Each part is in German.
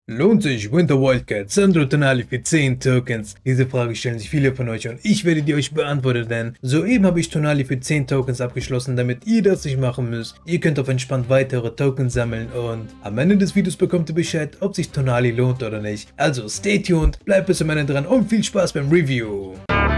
Lohnt sich Winter Wildcat Sandro Tonali für 10 Tokens? Diese Frage stellen sich viele von euch und ich werde die euch beantworten, denn soeben habe ich Tonali für 10 Tokens abgeschlossen, damit ihr das nicht machen müsst. Ihr könnt auf entspannt weitere Tokens sammeln und am Ende des Videos bekommt ihr Bescheid, ob sich Tonali lohnt oder nicht. Also stay tuned, bleibt bis zum Ende dran und viel Spaß beim Review.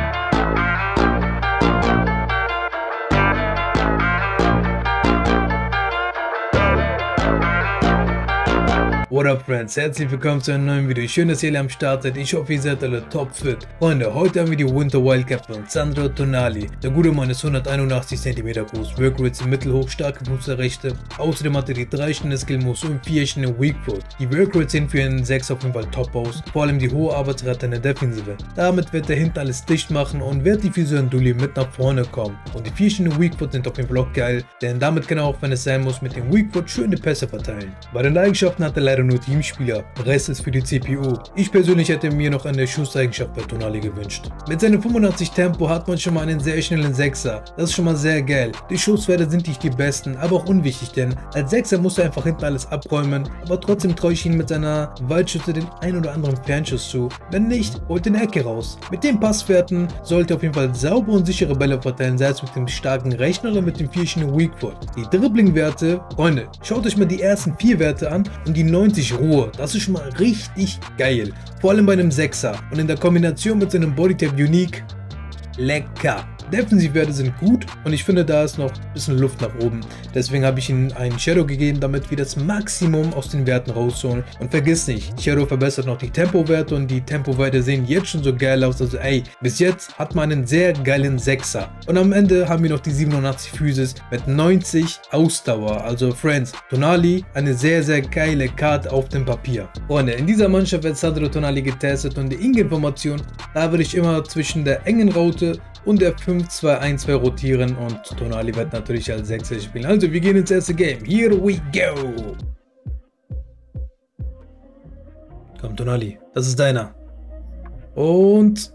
What up Friends, herzlich willkommen zu einem neuen Video. Schön, dass ihr alle am Start seid. Ich hoffe, ihr seid alle topfit. Freunde, heute haben wir die Winter Wildcat von Sandro Tonali. Der gute Mann ist 181 cm groß, Workrates im mittelhoch, starke Fußrechte. Außerdem hat er die 3 Sterne Skill Moves und 4 Sterne Weak Foot. Die Workrates sehen für einen 6 auf jeden Fall top aus, vor allem die hohe Arbeitsrate in der Defensive. Damit wird er hinten alles dicht machen und wird die Physio Dulli mit nach vorne kommen. Und die 4 Sterne Weak Foot sind auf jeden Fall auch geil, denn damit kann er auch, wenn es sein muss, mit dem Weak Foot schöne Pässe verteilen. Bei den Eigenschaften hat er leider nur Teamspieler, der Rest ist für die CPU. Ich persönlich hätte mir noch eine Schusseigenschaft bei Tonali gewünscht. Mit seinem 85 Tempo hat man schon mal einen sehr schnellen Sechser, das ist schon mal sehr geil. Die Schusswerte sind nicht die besten, aber auch unwichtig, denn als Sechser muss er einfach hinten alles abräumen, aber trotzdem traue ich ihm mit seiner Waldschütze den ein oder anderen Fernschuss zu. Wenn nicht, holt den Ecke raus. Mit den Passwerten sollte er auf jeden Fall saubere und sichere Bälle verteilen, sei es mit dem starken Rechner oder mit dem 4 Sterne Weak Foot. Die Dribbling-Werte, Freunde, schaut euch mal die ersten 4 Werte an und die 90 Ruhe. Das ist schon mal richtig geil. Vor allem bei einem Sechser. Und in der Kombination mit seinem Bodytype Unique, lecker. Defensivwerte sind gut und ich finde, da ist noch ein bisschen Luft nach oben. Deswegen habe ich ihm einen Shadow gegeben, damit wir das Maximum aus den Werten rausholen. Und vergiss nicht, Shadow verbessert noch die Tempowerte und die Tempowerte sehen jetzt schon so geil aus. Also ey, bis jetzt hat man einen sehr geilen Sechser. Und am Ende haben wir noch die 87 Physis mit 90 Ausdauer. Also Friends, Tonali, eine sehr geile Karte auf dem Papier. Freunde, in dieser Mannschaft wird Sandro Tonali getestet und die Ingame-Information, da würde ich immer zwischen der engen Raute und der 5-2-1-2 rotieren und Tonali wird natürlich als Sechser spielen. Also wir gehen ins erste Game. Here we go! Komm Tonali, das ist deiner. Und...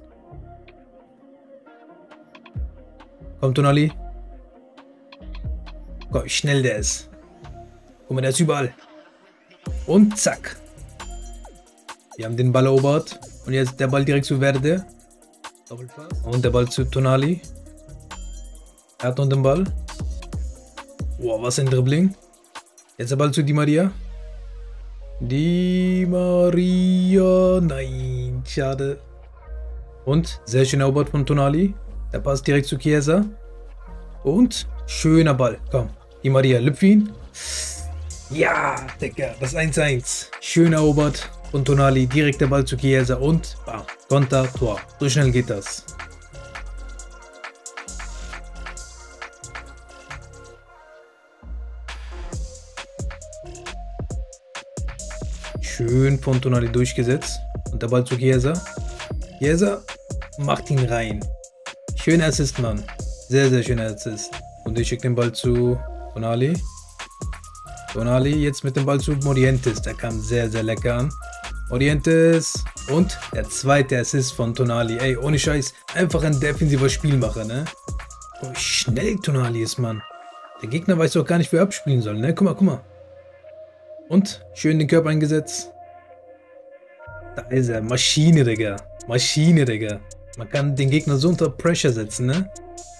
Komm Tonali. Guck, wie schnell der ist. Guck mal, der ist überall. Und zack. Wir haben den Ball erobert. Und jetzt der Ball direkt zu Verde. Und der Ball zu Tonali. Er hat noch den Ball. Wow, was ein Dribbling. Jetzt der Ball zu Di Maria. Di Maria. Nein, schade. Und sehr schön erobert von Tonali. Der passt direkt zu Chiesa. Und schöner Ball. Komm, Di Maria, lüpf ihn. Ja, Digga, das 1-1. Schön erobert von Tonali. Direkt der Ball zu Chiesa und bam. Konter, Tor. So schnell geht das. Schön von Tonali durchgesetzt. Und der Ball zu Chiesa. Chiesa macht ihn rein. Schöner Assist, Mann. Sehr schöner Assist. Und ich schicke den Ball zu Tonali. Tonali jetzt mit dem Ball zu Morientes. Der kam sehr lecker an. Morientes. Und der zweite Assist von Tonali. Ey, ohne Scheiß. Einfach ein defensiver Spielmacher, ne? Oh, wie schnell Tonali ist, Mann. Der Gegner weiß doch gar nicht, wie er abspielen soll, ne? Guck mal. Und schön den Körper eingesetzt. Da ist er. Maschine, Digga. Maschine, Digga. Man kann den Gegner so unter Pressure setzen, ne?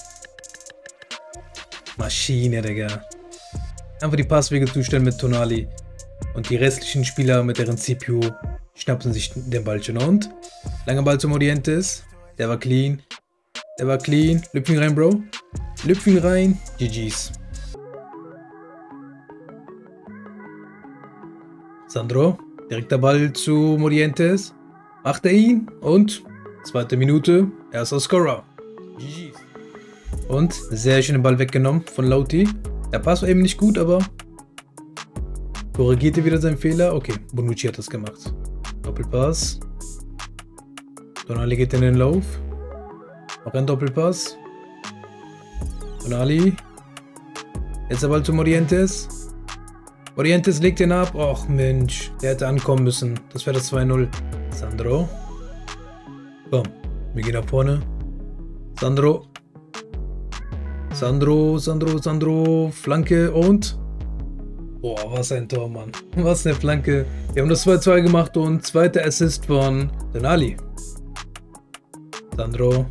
Maschine, Digga. Einfach die Passwege zustellen mit Tonali. Und die restlichen Spieler mit deren CPU schnappen sich den Ball schon. Und langer Ball zu Morientes. Der war clean. Lüpf ihn rein, Bro. Lüpf ihn rein. GG's. Sandro. Direkt der Ball zu Morientes. Macht er ihn. Und zweite Minute. Erster Scorer. GG's. Und sehr schön den Ball weggenommen von Lauti. Der Pass war eben nicht gut, aber korrigierte wieder seinen Fehler. Okay, Bonucci hat das gemacht. Doppelpass. Tonali geht in den Lauf. Noch ein Doppelpass. Tonali. Jetzt der Ball zu Morientes. Morientes legt den ab. Och Mensch, der hätte ankommen müssen. Das wäre das 2-0. Sandro. Komm, wir gehen nach vorne. Sandro. Flanke und Boah, was ein Tor, Mann. Was eine Flanke. Wir haben das 2-2 gemacht und zweiter Assist von Tonali. Sandro.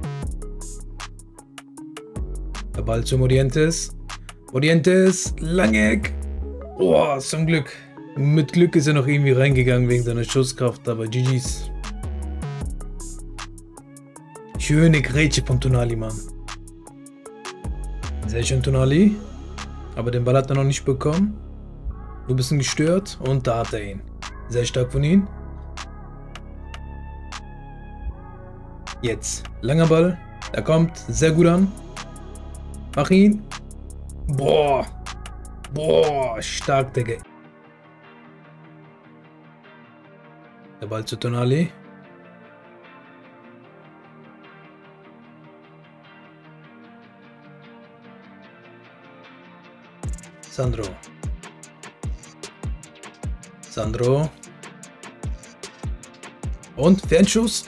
Der Ball zu Morientes. Morientes, Langeck. Boah, zum Glück. Mit Glück ist er noch irgendwie reingegangen wegen seiner Schusskraft, aber GG's. Schöne Grätsche von Tonali, Mann. Sehr schön, Tonali. Aber den Ball hat er noch nicht bekommen. Ein bisschen gestört und da hat er ihn. Sehr stark von ihm. Jetzt. Langer Ball. Er kommt sehr gut an. Mach ihn. Boah. Boah, stark, Digga. Der Ball zu Tonali. Sandro. Sandro. Und Fernschuss.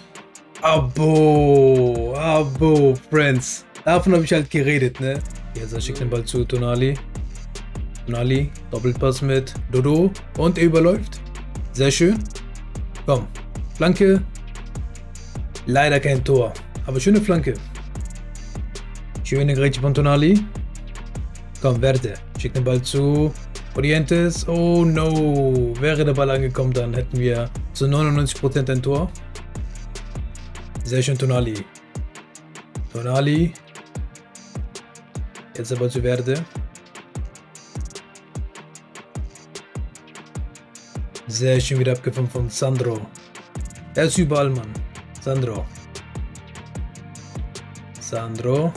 Abo. Abo, Friends. Davon habe ich halt geredet, ne? Jetzt schickt den Ball zu Tonali. Tonali. Doppelpass mit Dodo. Und er überläuft. Sehr schön. Komm. Flanke. Leider kein Tor. Aber schöne Flanke. Schöne Grätsche von Tonali. Komm, Werte. Schickt den Ball zu Morientes. Oh no. Wäre der Ball angekommen, dann hätten wir zu 99% ein Tor. Sehr schön, Tonali. Tonali. Jetzt der Ball zu Werte. Sehr schön wieder abgefangen von Sandro. Er ist überall, Mann. Sandro. Sandro.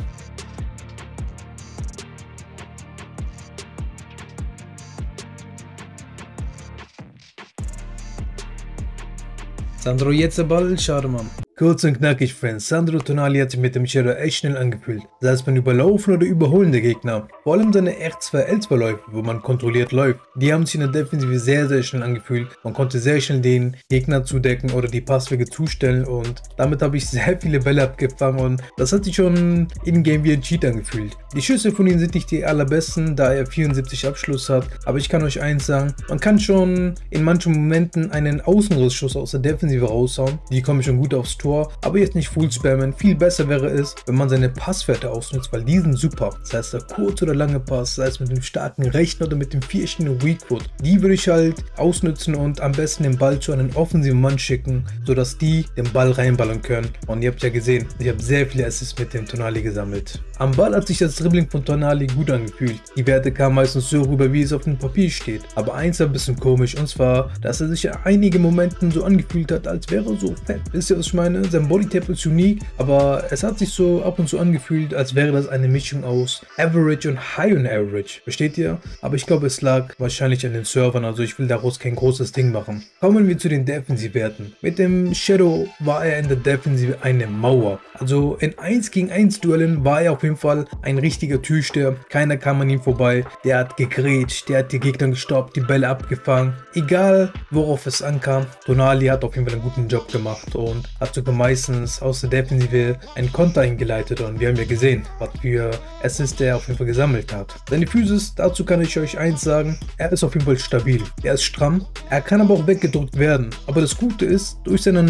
Sandro, jetzt der Ball, schade, Mann. Kurz und knackig, Friends. Sandro Tonali hat sich mit dem Shadow echt schnell angefühlt. Sei es beim Überlaufen oder Überholen der Gegner. Vor allem seine R2L2-Läufe, wo man kontrolliert läuft. Die haben sich in der Defensive sehr, sehr schnell angefühlt. Man konnte sehr schnell den Gegner zudecken oder die Passwege zustellen und damit habe ich sehr viele Bälle abgefangen und das hat sich schon in-game wie ein Cheat angefühlt. Die Schüsse von ihm sind nicht die allerbesten, da er 74 Abschluss hat, aber ich kann euch eins sagen, man kann schon in manchen Momenten einen Außenrissschuss aus der Defensive raushauen. Die kommen schon gut aufs Tor. Aber jetzt nicht full spammen. Viel besser wäre es, wenn man seine Passwerte ausnutzt, weil die sind super. Das heißt, der kurze oder lange Pass, sei es mit dem starken rechten oder mit dem vierten Weakfoot. Die würde ich halt ausnutzen und am besten den Ball zu einem offensiven Mann schicken, sodass die den Ball reinballern können. Und ihr habt ja gesehen, ich habe sehr viele Assists mit dem Tonali gesammelt. Am Ball hat sich das Dribbling von Tonali gut angefühlt. Die Werte kamen meistens so rüber, wie es auf dem Papier steht. Aber eins war ein bisschen komisch, und zwar, dass er sich in einigen Momenten so angefühlt hat, als wäre er so fett. Wisst ihr, was ich meine? Sein Bodytype ist unique, aber es hat sich so ab und zu angefühlt, als wäre das eine Mischung aus Average und High on Average. Versteht ihr? Aber ich glaube, es lag wahrscheinlich an den Servern, also ich will daraus kein großes Ding machen. Kommen wir zu den Defensivwerten. Mit dem Shadow war er in der Defensive eine Mauer. Also in 1 gegen 1 Duellen war er auf jeden Fall ein richtiger Türsteher. Keiner kam an ihm vorbei. Der hat gegrätscht, der hat die Gegner gestoppt, die Bälle abgefangen. Egal, worauf es ankam, Tonali hat auf jeden Fall einen guten Job gemacht und hat sogar meistens aus der Defensive einen Konter eingeleitet und wir haben ja gesehen, was für Assists er auf jeden Fall gesammelt hat. Seine Physis, dazu kann ich euch eins sagen, er ist auf jeden Fall stabil. Er ist stramm, er kann aber auch weggedrückt werden. Aber das Gute ist, durch seine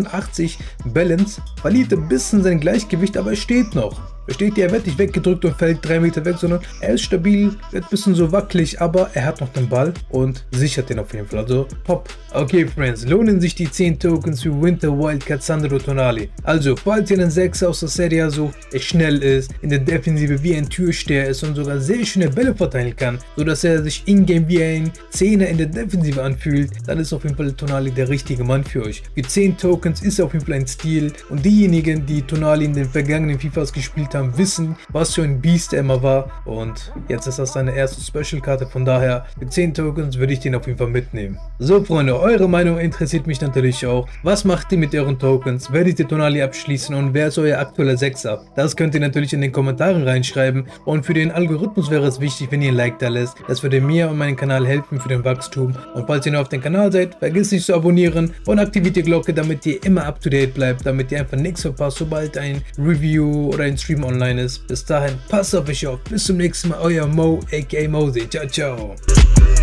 89 Balance verliert er ein bisschen sein Gleichgewicht, aber er steht noch. Versteht ihr, er wird nicht weggedrückt und fällt 3 Meter weg, sondern er ist stabil, wird ein bisschen so wackelig, aber er hat noch den Ball und sichert den auf jeden Fall, also top. Okay, Friends, lohnen sich die 10 Tokens für Winter Wildcat Sandro Tonali. Also, falls ihr einen 6 aus der Serie sucht, der schnell ist, in der Defensive wie ein Türsteher ist und sogar sehr schöne Bälle verteilen kann, sodass er sich in-game wie ein 10er in der Defensive anfühlt, dann ist auf jeden Fall Tonali der richtige Mann für euch. Für 10 Tokens ist er auf jeden Fall ein Stil und diejenigen, die Tonali in den vergangenen FIFAs gespielt haben, wissen, was für ein Biest er immer war und jetzt ist das seine erste Special-Karte, von daher mit 10 Tokens würde ich den auf jeden Fall mitnehmen. So Freunde, eure Meinung interessiert mich natürlich auch. Was macht ihr mit euren Tokens? Werdet ihr Tonali abschließen und wer ist euer aktueller 6er? Das könnt ihr natürlich in den Kommentaren reinschreiben und für den Algorithmus wäre es wichtig, wenn ihr ein Like da lässt. Das würde mir und meinem Kanal helfen für den Wachstum und falls ihr neu auf dem Kanal seid, vergesst nicht zu abonnieren und aktiviert die Glocke, damit ihr immer up to date bleibt, damit ihr einfach nichts verpasst, sobald ein Review oder ein Stream online ist. Bis dahin, passt auf euch auf. Bis zum nächsten Mal, euer Mo, aka Mosey. Ciao, ciao.